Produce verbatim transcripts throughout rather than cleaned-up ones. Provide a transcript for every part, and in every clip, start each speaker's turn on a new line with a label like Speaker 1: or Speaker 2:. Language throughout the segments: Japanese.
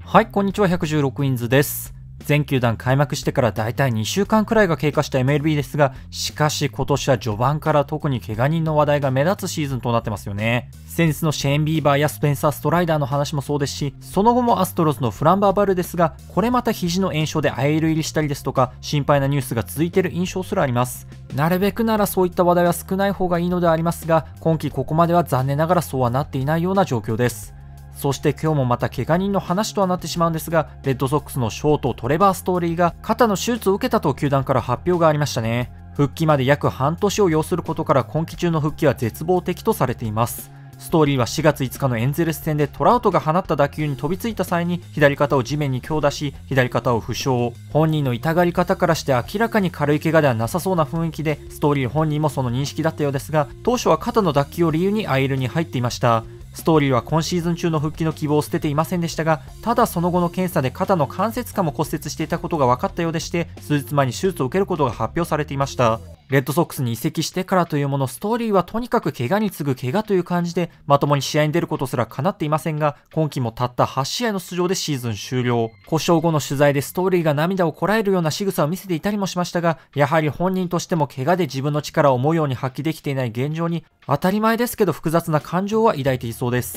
Speaker 1: はい、こんにちは。ひゃくじゅうろくインズです。全球団開幕してからだいたいにしゅうかんくらいが経過した エムエルビー ですが、しかし今年は序盤から特に怪我人の話題が目立つシーズンとなってますよね。先日のシェーン・ビーバーやスペンサー・ストライダーの話もそうですし、その後もアストロズのフランバー・バルですが、これまた肘の炎症でアイエル入りしたりですとか、心配なニュースが続いている印象すらあります。なるべくならそういった話題は少ない方がいいのではありますが、今季ここまでは残念ながらそうはなっていないような状況です。そして今日もまた怪我人の話とはなってしまうんですが、レッドソックスのショートトレバー・ストーリーが肩の手術を受けたと球団から発表がありましたね。復帰まで約半年を要することから今季中の復帰は絶望的とされています。ストーリーはしがついつかのエンゼルス戦でトラウトが放った打球に飛びついた際に左肩を地面に強打し、左肩を負傷。本人の痛がり方からして明らかに軽い怪我ではなさそうな雰囲気で、ストーリー本人もその認識だったようですが、当初は肩の脱臼を理由に アイエル に入っていました。ストーリーは今シーズン中の復帰の希望を捨てていませんでしたが、ただその後の検査で肩の関節下も骨折していたことが分かったようでして、数日前に手術を受けることが発表されていました。レッドソックスに移籍してからというもの、ストーリーはとにかく怪我に次ぐ怪我という感じで、まともに試合に出ることすら叶っていませんが、今季もたったはちしあいの出場でシーズン終了。故障後の取材でストーリーが涙をこらえるような仕草を見せていたりもしましたが、やはり本人としても怪我で自分の力を思うように発揮できていない現状に、当たり前ですけど複雑な感情は抱いていそうです。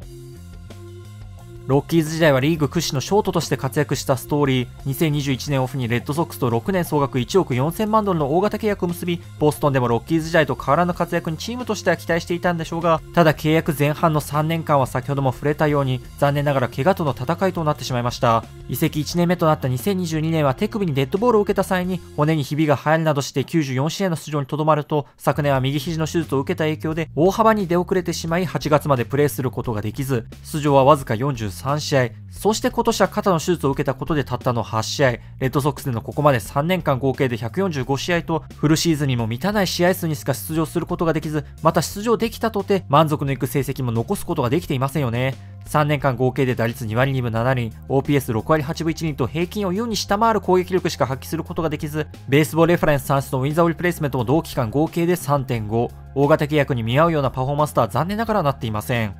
Speaker 1: ロッキーズ時代はリーグ屈指のショートとして活躍したストーリー。にせんにじゅういちねんオフにレッドソックスとろくねん総額いちおくよんせんまんドルの大型契約を結び、ボストンでもロッキーズ時代と変わらぬ活躍にチームとしては期待していたんでしょうが、ただ契約前半のさんねんかんは先ほども触れたように、残念ながら怪我との戦いとなってしまいました。移籍いちねんめとなったにせんにじゅうにねんは手首にデッドボールを受けた際に、骨にひびが入るなどしてきゅうじゅうよんしあいの出場にとどまると、昨年は右肘の手術を受けた影響で大幅に出遅れてしまい、はちがつまでプレーすることができず、出場はわずかよんじゅうさんしあい、そして今年は肩の手術を受けたことでたったのはちしあい、レッドソックスでのここまでさんねんかん合計でひゃくよんじゅうごしあいと、フルシーズンにも満たない試合数にしか出場することができず、また出場できたとて満足のいく成績も残すことができていませんよね。さんねんかん合計で打率にわりにぶななりん、オーピーエスろくわりはちぶいちりんと平均を優に下回る攻撃力しか発揮することができず、ベースボールレファレンス算出のウィンザーリプレイスメントも同期間合計で さんてんご、大型契約に見合うようなパフォーマンスとは残念ながらなっていません。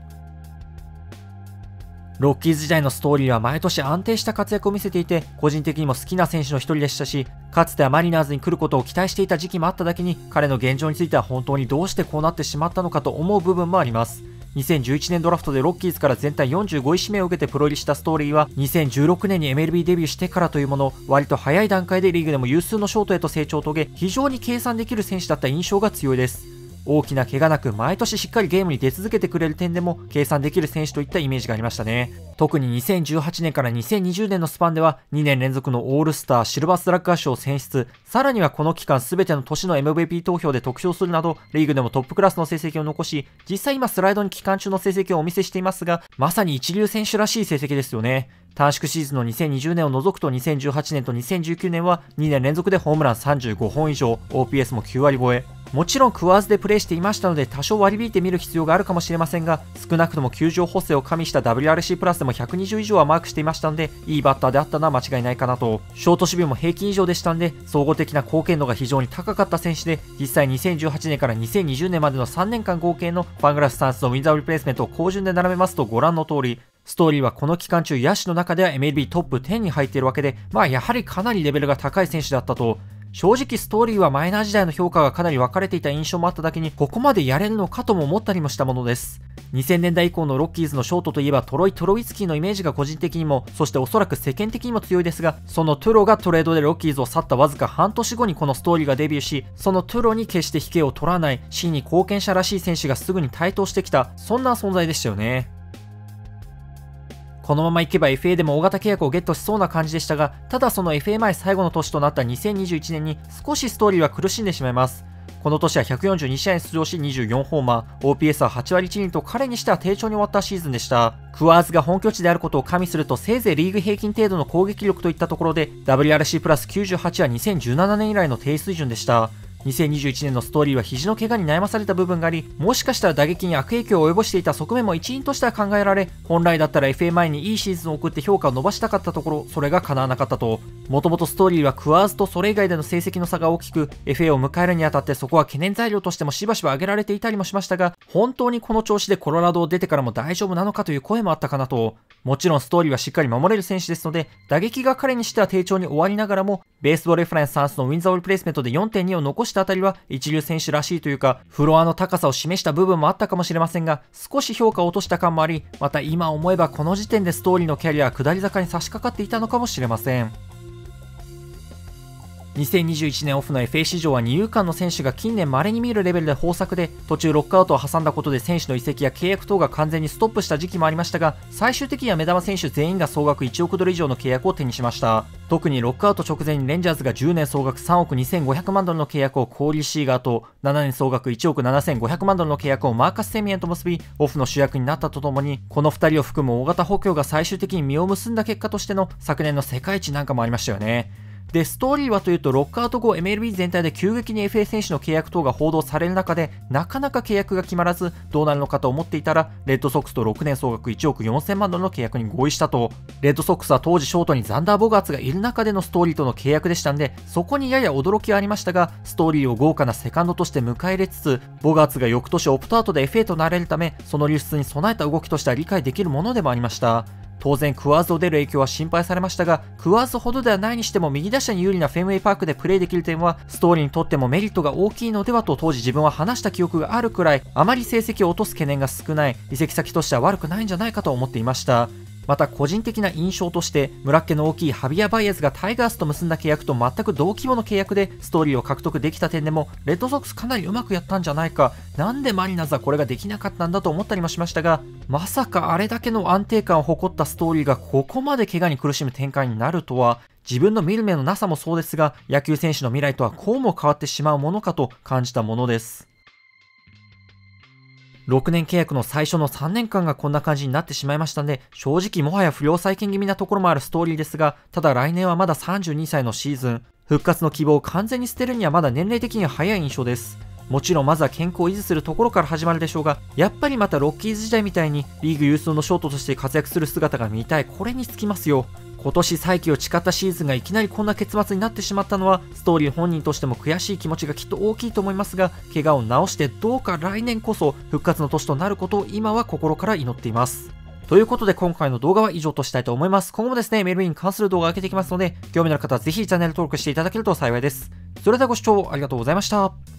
Speaker 1: ロッキーズ時代のストーリーは毎年安定した活躍を見せていて、個人的にも好きな選手の一人でしたし、かつてはマリナーズに来ることを期待していた時期もあっただけに、彼の現状については本当にどうしてこうなってしまったのかと思う部分もあります。にせんじゅういちねんドラフトでロッキーズから全体よんじゅうごい指名を受けてプロ入りしたストーリーは、にせんじゅうろくねんに エムエルビー デビューしてからというもの、割と早い段階でリーグでも有数のショートへと成長を遂げ、非常に計算できる選手だった印象が強いです。大きな怪我なく毎年しっかりゲームに出続けてくれる点でも計算できる選手といったイメージがありましたね。特ににせんじゅうはちねんからにせんにじゅうねんのスパンではにねんれんぞくのオールスター、シルバースラッガー賞選出、さらにはこの期間全ての年の エムブイピー 投票で得票するなど、リーグでもトップクラスの成績を残し、実際今スライドに期間中の成績をお見せしていますが、まさに一流選手らしい成績ですよね。短縮シーズンのにせんにじゅうねんを除くとにせんじゅうはちねんとにせんじゅうきゅうねんはにねんれんぞくでホームランさんじゅうごほん以上、オーピーエス もきゅうわり超え。もちろんクワーズでプレーしていましたので多少割り引いてみる必要があるかもしれませんが、少なくとも球場補正を加味した ダブリューアールシー プラスでもひゃくにじゅう以上はマークしていましたので、いいバッターであったのは間違いないかなと。ショート守備も平均以上でしたので、総合的な貢献度が非常に高かった選手で、実際にせんじゅうはちねんからにせんにじゅうねんまでのさんねんかん合計のファングラフスタンスのウィンザーリプレイスメントを高順で並べますとご覧の通り、ストーリーはこの期間中野手の中では エムエルビー トップじゅうに入っているわけで、まあやはりかなりレベルが高い選手だったと。正直ストーリーはマイナー時代の評価がかなり分かれていた印象もあっただけに、ここまでやれるのかとも思ったりもしたものです。にせんねんだい以降のロッキーズのショートといえばトロイ・トロウィツキーのイメージが個人的にも、そしておそらく世間的にも強いですが、そのトゥロがトレードでロッキーズを去ったわずか半年後にこのストーリーがデビューし、そのトゥロに決して引けを取らない、真に貢献者らしい選手がすぐに台頭してきた、そんな存在でしたよね。このままいけば エフエー でも大型契約をゲットしそうな感じでしたが、ただその エフエー 前最後の年となったにせんにじゅういちねんに少しストーリーは苦しんでしまいます。この年はひゃくよんじゅうにしあいに出場しにじゅうよんホーマー、オーピーエス ははちわりいちりんと彼にしては低調に終わったシーズンでした。クワーズが本拠地であることを加味するとせいぜいリーグ平均程度の攻撃力といったところで、ダブリューアールシー プラスきゅうじゅうはちはにせんじゅうななねん以来の低水準でした。 にせんにじゅういちねんのストーリーは肘の怪我に悩まされた部分があり、もしかしたら打撃に悪影響を及ぼしていた側面も一因としては考えられ、本来だったら エフエー 前にいいシーズンを送って評価を伸ばしたかったところ、それが叶わなかったと。もともとストーリーはクワーズとそれ以外での成績の差が大きく、エフエー を迎えるにあたってそこは懸念材料としてもしばしば挙げられていたりもしましたが、本当にこの調子でコロラドを出てからも大丈夫なのかという声もあったかなと。もちろんストーリーはしっかり守れる選手ですので、打撃が彼にしては低調に終わりながらも、ベースボールレファレンスさんのウィンザーオールプレイスメントで よんてんに を残したあたりは一流選手らしいというか、フロアの高さを示した部分もあったかもしれませんが、少し評価を落とした感もあり、また今思えばこの時点でストーリーのキャリアは下り坂に差し掛かっていたのかもしれません。にせんにじゅういちねんオフの エフエー 市場は二遊間の選手が近年稀に見るレベルで豊作で、途中ロックアウトを挟んだことで選手の移籍や契約等が完全にストップした時期もありましたが、最終的には目玉選手全員が総額いちおくドル以上の契約を手にしました。特にロックアウト直前にレンジャーズがじゅうねん総額さんおくにせんごひゃくまんドルの契約をコーリー・シーガーと、ななねん総額いちおくななせんごひゃくまんドルの契約をマーカス・セミエンと結び、オフの主役になったとともに、このふたりを含む大型補強が最終的に実を結んだ結果としての昨年の世界一なんかもありましたよね。で、ストーリーはというと、ロックアウト後 エムエルビー 全体で急激に エフエー 選手の契約等が報道される中で、なかなか契約が決まらず、どうなるのかと思っていたら、レッドソックスとろくねん総額いちおくよんせんまんドルの契約に合意したと。レッドソックスは当時ショートにザンダー・ボガーツがいる中でのストーリーとの契約でしたんで、そこにやや驚きはありましたが、ストーリーを豪華なセカンドとして迎え入れつつ、ボガーツが翌年オプトアウトで エフエー となれるため、その流出に備えた動きとしては理解できるものでもありました。当然クワーズを出る影響は心配されましたが、クワーズほどではないにしても右打者に有利なフェンウェイパークでプレーできる点はストーリーにとってもメリットが大きいのではと当時自分は話した記憶があるくらい、あまり成績を落とす懸念が少ない、移籍先としては悪くないんじゃないかと思っていました。また個人的な印象として、村っ気の大きいハビア・バイエズがタイガースと結んだ契約と全く同規模の契約でストーリーを獲得できた点でも、レッドソックスかなりうまくやったんじゃないか、なんでマリナーズはこれができなかったんだと思ったりもしましたが、まさかあれだけの安定感を誇ったストーリーがここまで怪我に苦しむ展開になるとは、自分の見る目のなさもそうですが、野球選手の未来とはこうも変わってしまうものかと感じたものです。ろくねん契約の最初のさんねんかんがこんな感じになってしまいましたので、正直もはや不良再建気味なところもあるストーリーですが、ただ来年はまださんじゅうにさいのシーズン、復活の希望を完全に捨てるにはまだ年齢的には早い印象です。もちろんまずは健康を維持するところから始まるでしょうが、やっぱりまたロッキーズ時代みたいにリーグ有数のショートとして活躍する姿が見たい、これにつきますよ。今年再起を誓ったシーズンがいきなりこんな結末になってしまったのは、ストーリー本人としても悔しい気持ちがきっと大きいと思いますが、怪我を治してどうか来年こそ復活の年となることを今は心から祈っています。ということで今回の動画は以上としたいと思います。今後もですね、エムエルビーに関する動画を上げていきますので、興味のある方はぜひチャンネル登録していただけると幸いです。それではご視聴ありがとうございました。